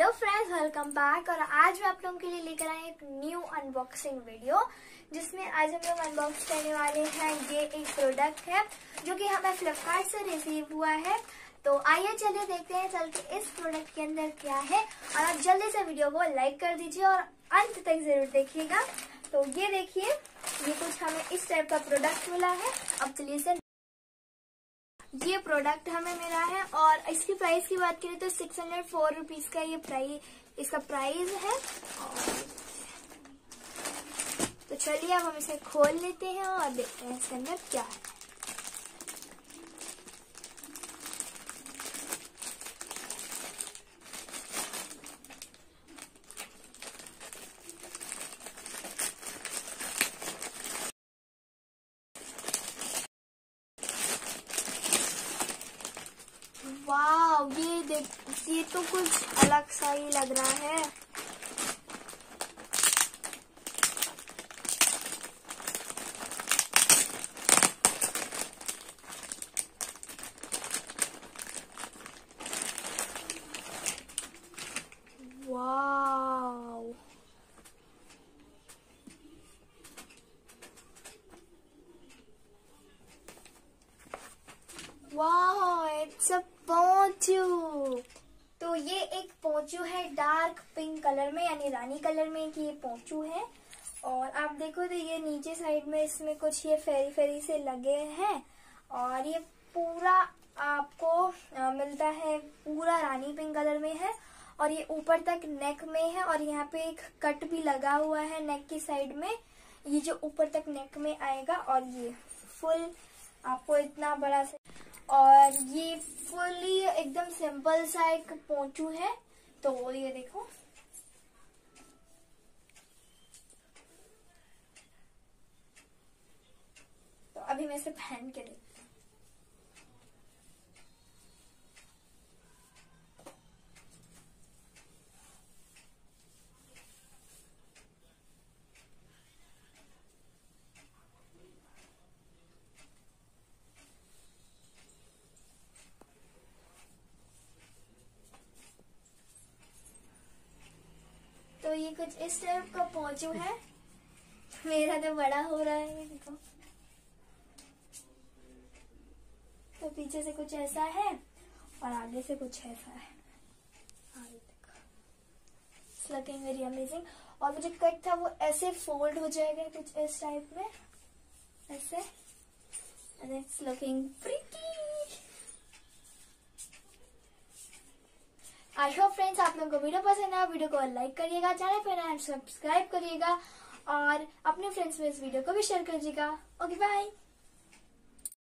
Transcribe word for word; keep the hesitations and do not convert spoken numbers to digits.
Hello friends, welcome back. और आज मैं आप लोगों के लिए लेकर आई एक न्यू अनबॉक्सिंग वीडियो, जिसमें आज हम लोग अनबॉक्स करने वाले हैं। ये एक प्रोडक्ट है जो कि हमें फ्लिपकार्ट से रिसीव हुआ है। तो आइए चलिए देखते हैं चल के इस प्रोडक्ट के अंदर क्या है। और आप जल्दी से वीडियो को लाइक कर दीजिए और अंत तक जरूर देखिएगा। तो ये देखिए, ये कुछ हमें इस टाइप का प्रोडक्ट मिला है। अब चलिए इसे, ये प्रोडक्ट हमें मिला है और इसकी प्राइस की बात करें तो सिक्स हंड्रेड फोर रुपीज का ये प्राइस इसका प्राइस है। तो चलिए अब हम इसे खोल लेते हैं और देखते हैं इसके अंदर क्या है। वाव, ये देख, ये तो कुछ अलग सा ही लग रहा है। Wow, wow, it's a poncho. तो ये एक पोंचू है डार्क पिंक कलर में, यानी रानी कलर में कि ये पोंचू है। और आप देखो तो ये नीचे साइड में इसमें कुछ ये फेरी फेरी से लगे हैं। और ये पूरा आपको आ, मिलता है, पूरा रानी पिंक कलर में है। और ये ऊपर तक नेक में है और यहाँ पे एक कट भी लगा हुआ है नेक की साइड में, ये जो ऊपर तक नेक में आएगा। और ये फुल आपको इतना बड़ा से, और ये फुली एकदम सिंपल सा एक पोंचू है। तो ये देखो, तो अभी मैं इसे पहन के देखती हूँ। तो ये कुछ इस टाइप का पोंचू है। मेरा तो बड़ा हो रहा है, देखो। तो पीछे से कुछ ऐसा है और आगे से कुछ ऐसा है। आगे देखो, इट्स लुकिंग वेरी अमेजिंग। और वो जो कट था वो ऐसे फोल्ड हो जाएगा कुछ इस टाइप में, ऐसे। And it's looking pretty. I hope friends आप लोगों को वीडियो पसंद आया। वीडियो को लाइक करिएगा, चैनल पर नए सब्सक्राइब करिएगा और अपने फ्रेंड्स में इस वीडियो को भी शेयर करिएगा। Okay, bye.